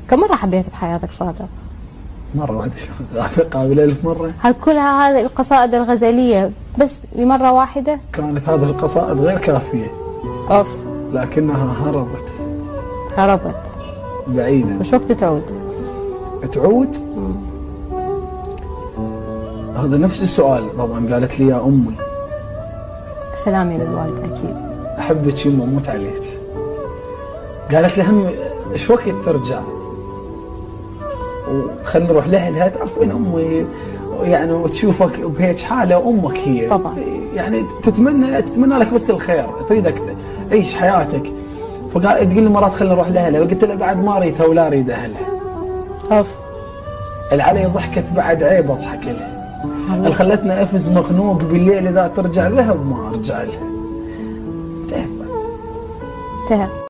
كم مرة حبيت بحياتك صادق؟ مرة واحدة قابلة 1000 مرة. كلها هذه القصائد الغزلية بس لمرة واحدة؟ كانت هذه القصائد غير كافية. أوف. لكنها هربت. هربت. بعيدا. وش وقت تعود؟ تعود؟ هذا نفس السؤال طبعا. قالت لي يا أمي. سلامي للوالد أكيد. أحبك يمه أموت عليك. قالت لي هم إيش وقت ترجع؟ وخلنا نروح لها تعرف وين أمي يعني وتشوفك بهيك حالة وأمك هي طبعا يعني تتمنى لك بس الخير، تريدك تعيش حياتك. فقال تقول لي مرات خلنا نروح لها وقلت لها بعد ما اريدها ولا اريد اهلها. اوف. العلي ضحكت بعد عيب اضحك لها. اللي خلتنا افز مخنوق بالليل اذا ترجع لها وما ارجع لها. انتهى.